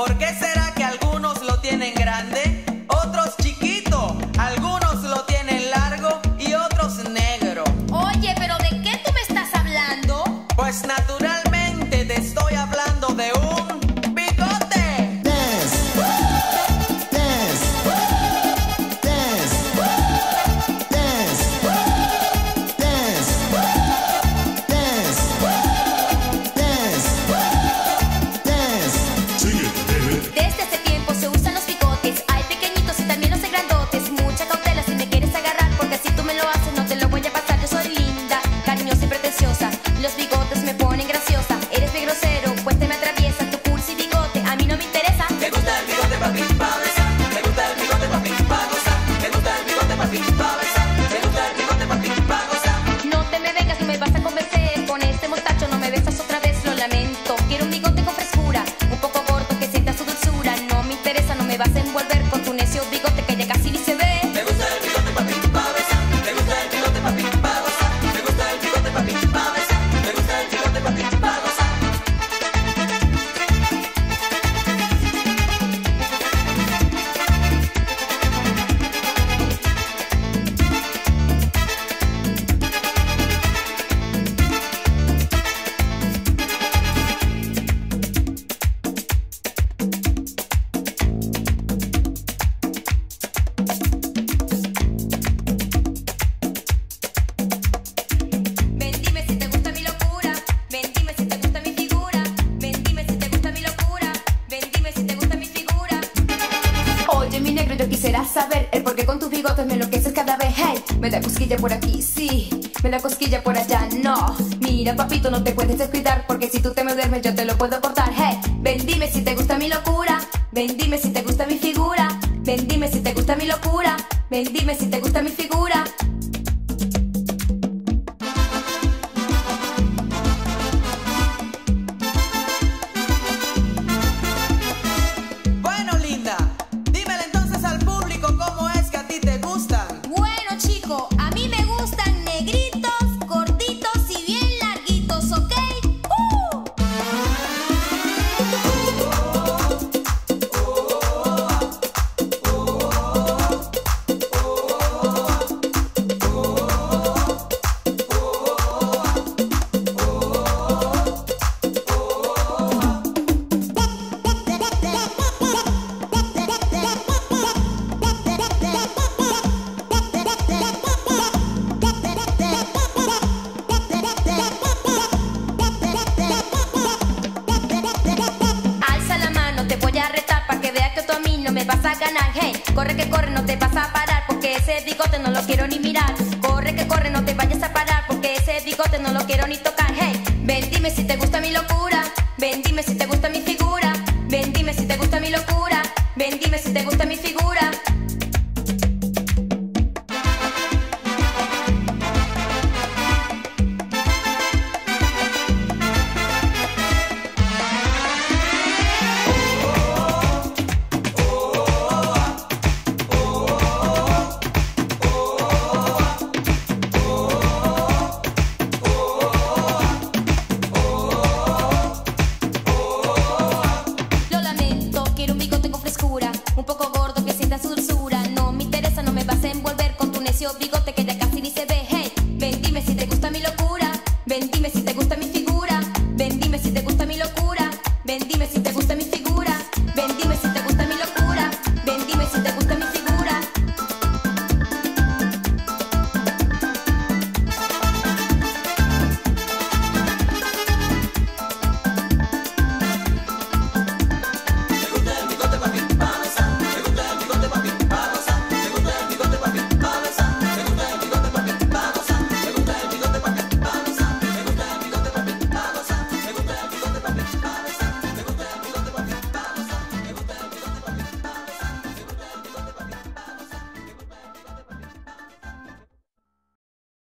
¿Por qué será que algunos lo tienen grande, otros chiquito, algunos lo tienen largo y otros negro? Oye, pero ¿de qué tú me estás hablando? Pues naturalmente te estoy hablando de un bigote. Dance, dance, dance, dance, dance, dance, dance. Desde hace tiempo se usan los bigotes. Hay pequeñitos y también los hay grandotes. Mucha cautela si me quieres agarrar, porque si tú me lo haces no te lo voy a pasar. Yo soy linda, cariñosa y pretenciosa. Los bigotes me ponen graciosa. Eres muy grosero, pues te me atraviesas. Tu pulso y bigote a mí no me interesa. ¿Te gusta el bigote, papi, pa' besar? ¿Te gusta el bigote, papi, pa' gozar? ¿Te gusta el bigote, papi, pa' besar? ¿Te gusta el bigote, papi, pa' gozar? No te me vengas, no me vas a convencer. Con este mostacho no me besas otra vez, lo lamento. Quiero un bigote con frescura, un poco gordo que sienta su dulzura. No me interesa, no me vas a envolver con tu necio bigote que ya casi ni se ve. ¿Te gusta el bigote, papi, pa' besar? ¿Te gusta el bigote, papi, pa' gozar? ¿Te gusta el bigote, papi, pa' besar? ¿Te gusta el bigote, papi, pa' gozar? Ven, dime si te gusta mi locura. Ven, dime si te gusta mi figura. Ven, dime si te gusta mi locura. Ven, dime si te gusta mi figura. Oye, mi negro, yo quisiera saber el por qué con tus bigotes me enloqueces cada vez. Hey, me da cosquilla por aquí, sí. Me da cosquilla por allá, no. Mira, papito, no te puedes descuidar, porque si tú te me duermes yo te lo puedo cortar. Hey, ven, dime si te gusta mi locura. Ven, dime si te gusta mi figura. Ven, dime si te gusta mi locura. Ven, dime si te gusta mi figura. Bueno, linda, dímele entonces al público cómo es que a ti te gustan. Bueno, chico, a mí me gustan negritos, gorditos y bien larguitos, ¿ok? Alza la mano, te voy a retar para que veas que tú a mí no me vas a ganar. Hey, corre que corre, no te vas a parar, porque ese bigote no lo quiero ni mirar. Corre que corre, no te vayas a parar, porque ese bigote no lo quiero ni tocar. Hey, ven, dime si te gusta mi locura. Ven, dime si te gusta mi figura. Ven, dime si te gusta mi locura. Ven, dime si te gusta mi